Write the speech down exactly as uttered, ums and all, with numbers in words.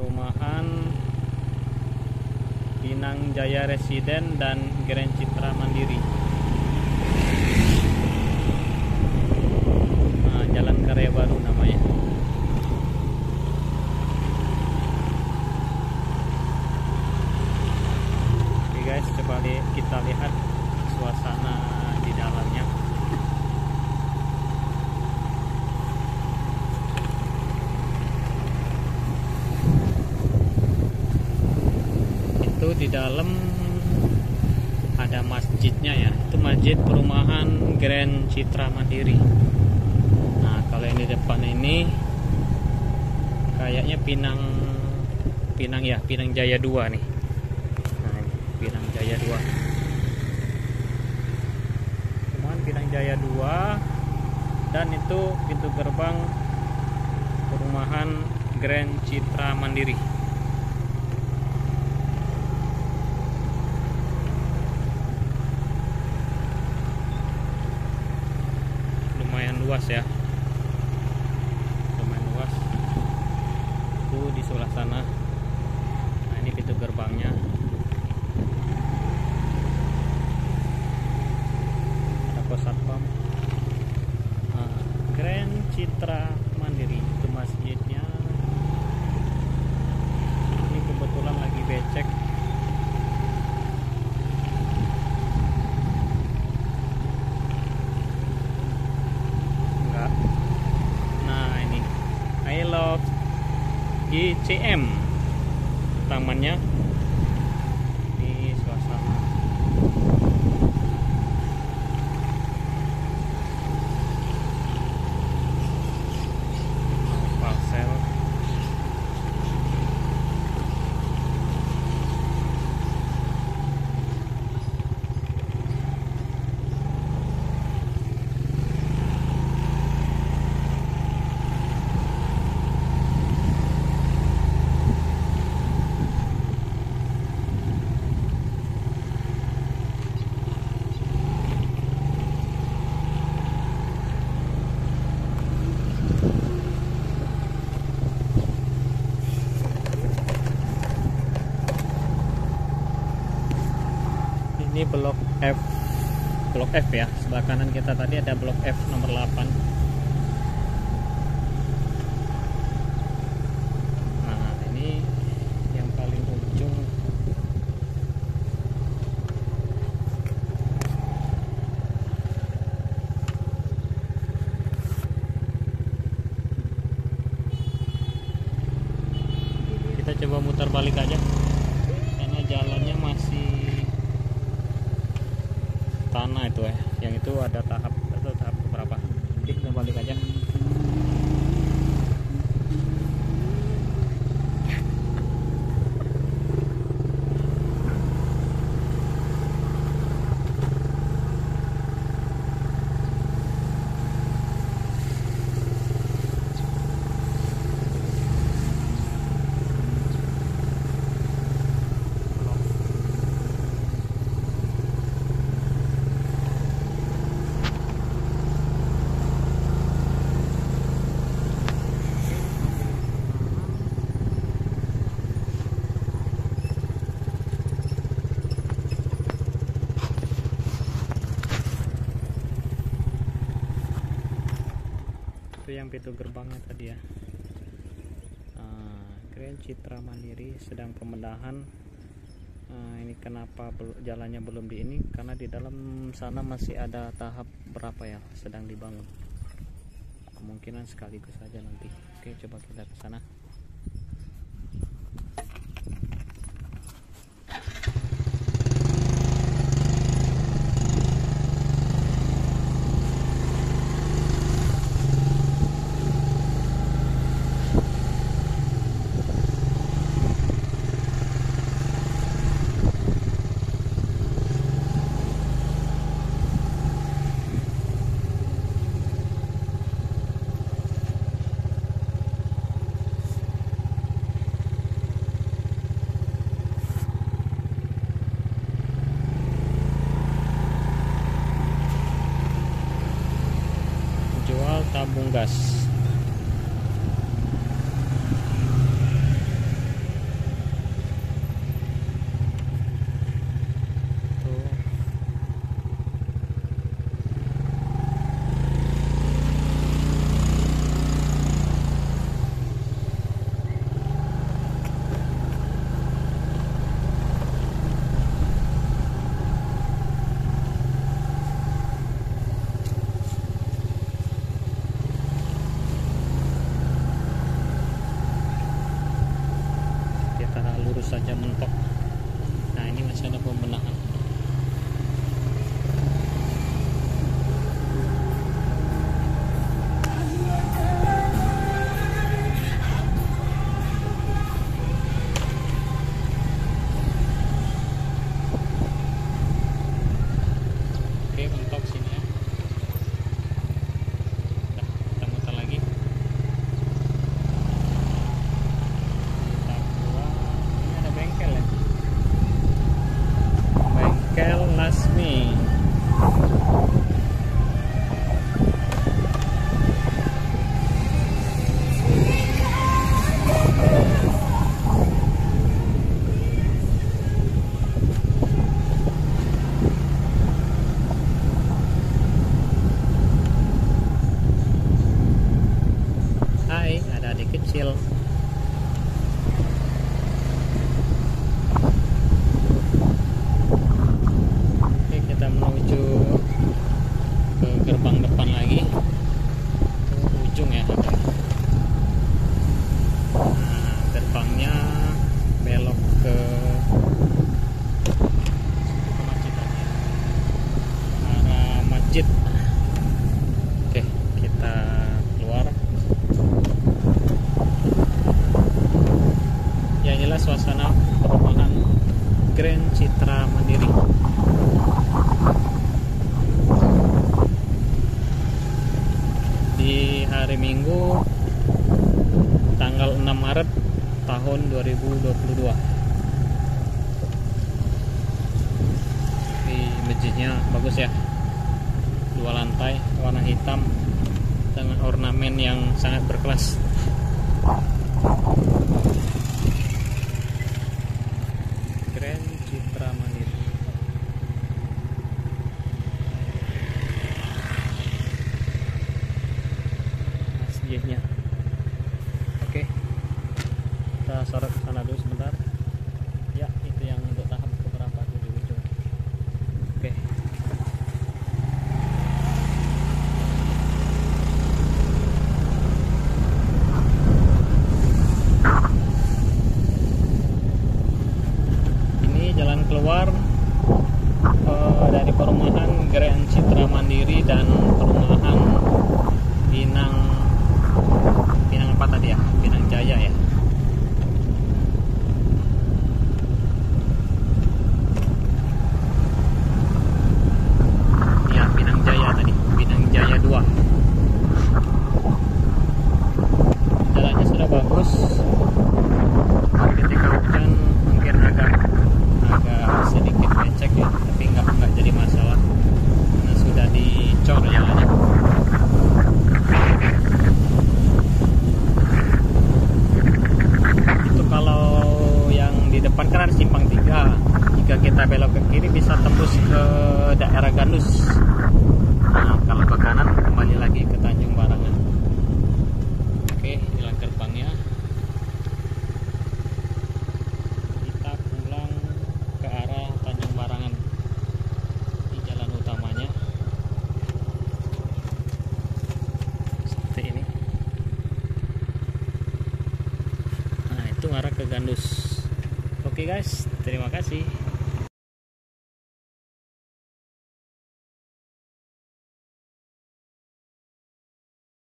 perumahan Pinang Jaya Residen dan Grand Citra Mandiri. Nah, Jalan Karya Baru namanya. Oke guys, coba li kita lihat suasana di dalamnya. Di dalam ada masjidnya ya, itu masjid perumahan Grand Citra Mandiri. Nah kalau ini depan ini kayaknya Pinang Pinang ya Pinang Jaya dua nih. Nah ini Pinang Jaya dua, perumahan Pinang Jaya dua, dan itu pintu gerbang perumahan Grand Citra Mandiri. Luas ya, lumayan luas. Itu di sebelah sana. Nah ini pintu gerbangnya. Ada pos satpam. Nah, Grand Citra Mandiri itu masjidnya. Ini kebetulan lagi becek. I love G C M tamannya. Ini suasana Palsel. Ini blok F, blok F ya. Sebelah kanan kita tadi ada blok F nomor delapan. Nah ini yang paling ujung. Kita coba muter balik aja karena jalannya masih tanah itu ya, yang itu ada tahap atau tahap berapa? Kita balik aja. Yang pintu gerbangnya tadi ya. Nah, Grand Citra Mandiri sedang pembenahan. Nah, ini kenapa jalannya belum di ini, karena di dalam sana masih ada tahap berapa ya sedang dibangun. Kemungkinan sekaligus saja nanti. Oke, coba kita ke sana. tabung gas. baru saja mentok. Nah ini masih ada pembenahan. Oke, mentok sini ya. Nah, kita muter lagi. Kita keluar. Ini ada bengkel ya. Bengkel Lasmi. Hai, ada adik kecil. Oke, kita menuju ke gerbang depan lagi. Ke ujung ya. Nah, gerbangnya belok ke arah masjid. Oke, kita keluar. Ya, inilah suasana perumahan Grand Citra Mandiri. Di hari Minggu tanggal enam Maret tahun dua ribu dua puluh dua. Di masjidnya bagus ya, dua lantai warna hitam dengan ornamen yang sangat berkelas. Grand Citra Mandiri. Masjidnya. Oke, kita sorot ke sana dulu sebentar. Ya, itu yang untuk tahap keberapa tuh di ujung. Oke. Ini jalan keluar uh, dari perumahan Grand Citra Mandiri dan perumahan Pinang Pinang apa tadi ya? Pinang Jaya ya. Ya, Pinang Jaya tadi, Pinang Jaya dua. Jalannya sudah bagus. Ketika hujan mungkin agak agak sedikit becek ya, tapi nggak nggak jadi masalah karena sudah dicor jalannya. Itu kalau yang di depan kan ada simpang tiga. Jika kita belok ke kiri bisa tembus ke daerah Gandus. Nah, kalau ke kanan kembali lagi ke Tanjung Barangan. Oke, inilah gerbangnya. Kita pulang ke arah Tanjung Barangan. Di jalan utamanya seperti ini. Nah, itu arah ke Gandus. Oke guys, terima kasih.